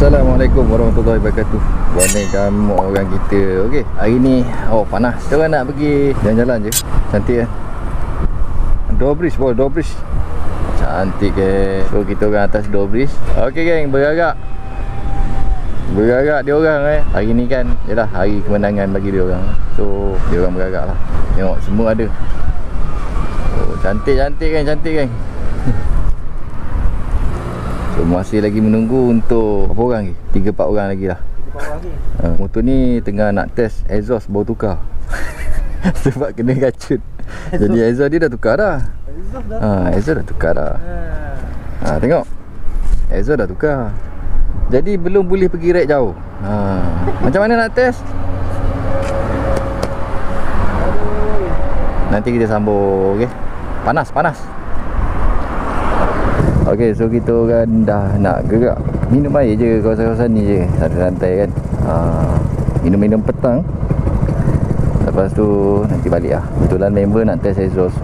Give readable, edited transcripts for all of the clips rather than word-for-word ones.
Assalamualaikum warahmatullahi wabarakatuh. Warna kamu orang kita. Okey, hari ni panas. Kita orang nak pergi jalan-jalan je. Cantik kan? Dobris boy, Dobris. Cantik ke. So kita orang atas Dobris. Okey geng, bergerak dia orang Hari ni kan yalah hari kemenangan bagi dia orang. So dia orang bergerak lah. Tengok semua ada. Oh, cantik geng. So masih lagi menunggu untuk berapa orang lagi? 3-4 orang lagi lah. 3-4 orang lagi. Motor ni tengah nak test Ekzos baru tukar. Sebab kena racun. Jadi Ekzos dia dah tukar dah. Ekzos dah tukar dah. Tengok. Ekzos dah tukar. Jadi belum boleh pergi ride jauh. Macam mana nak test? Nanti kita sambung, okey. Panas. Okey, so kita orang dah nak gerak. Minum air je kawasan-kawasan ni je, santai-santai kan. Minum-minum petang. Lepas tu nanti balik lah. Kebetulan member nak test Ekzos.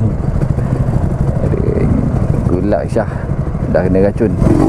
Gulak Syah dah kena racun.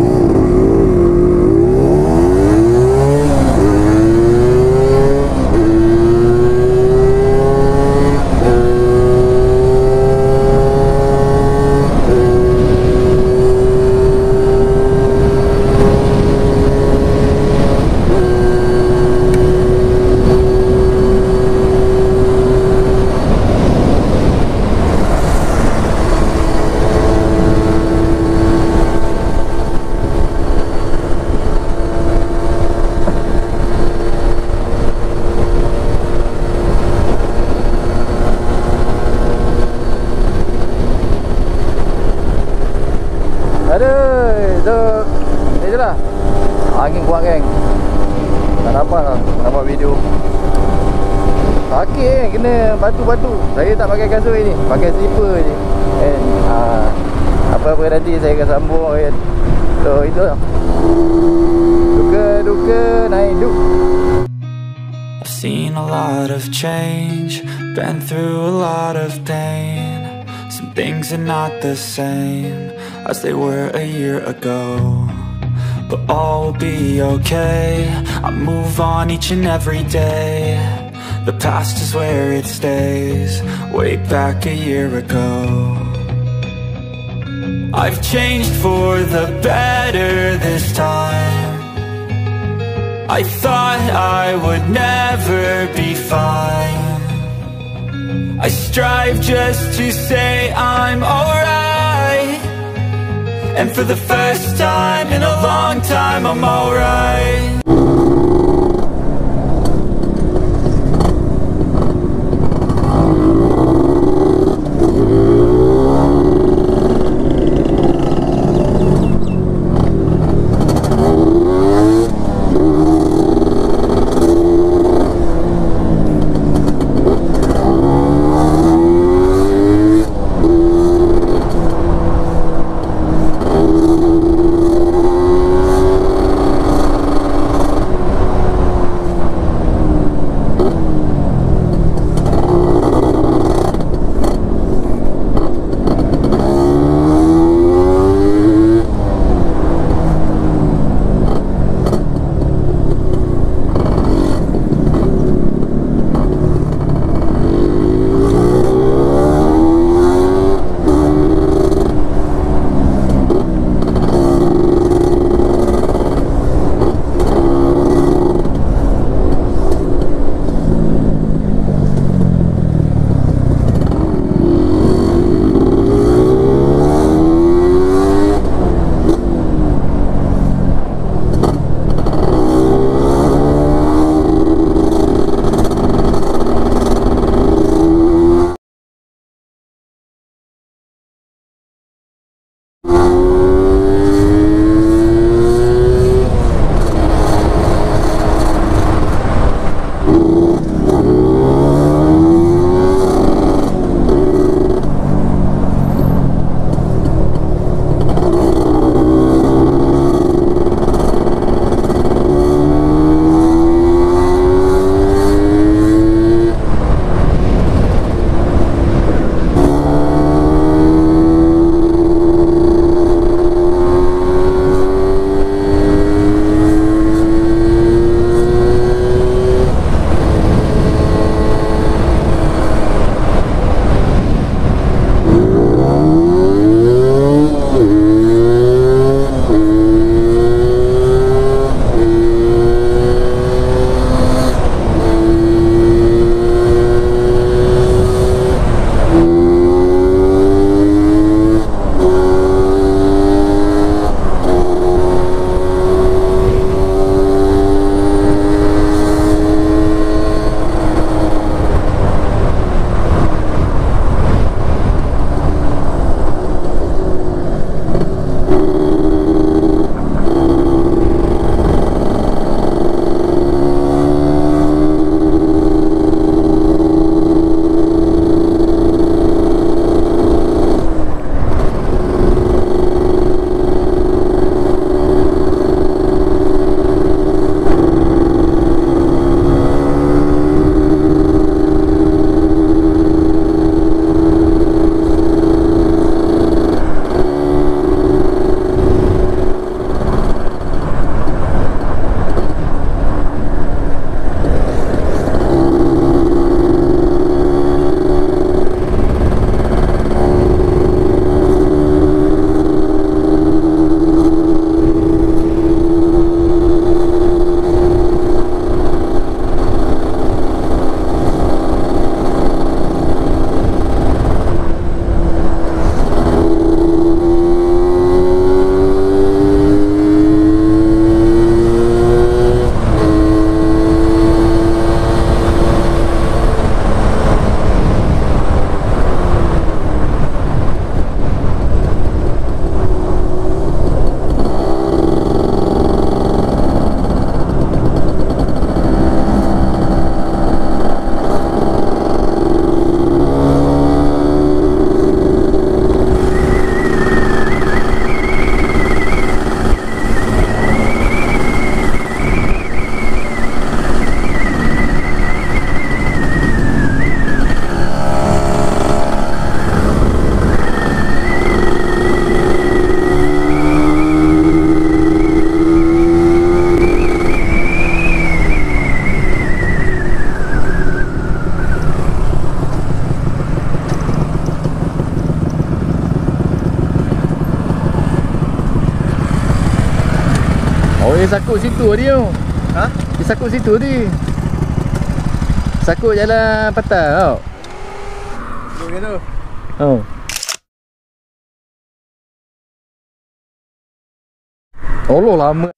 Ni je lah. Angin kuat geng. Tak nampak video. Sakit kan, kena batu-batu. Saya tak pakai kasut ni, pakai slipper je. And apa-apa nanti saya akan sambung kan. So itu lah. Duka naik duk. I've seen a lot of change, been through a lot of pain. Some things are not the same as they were a year ago, but all will be okay. I move on each and every day. The past is where it stays, way back a year ago. I've changed for the better this time. I thought I would never be fine. I strive just to say I'm alright, and for the first time in a long time I'm alright. Oh, dia sakut situ dia. Ha? Dia sakut situ dia. Sakut jalan patah tau. Begitu. Oh. Allah lama.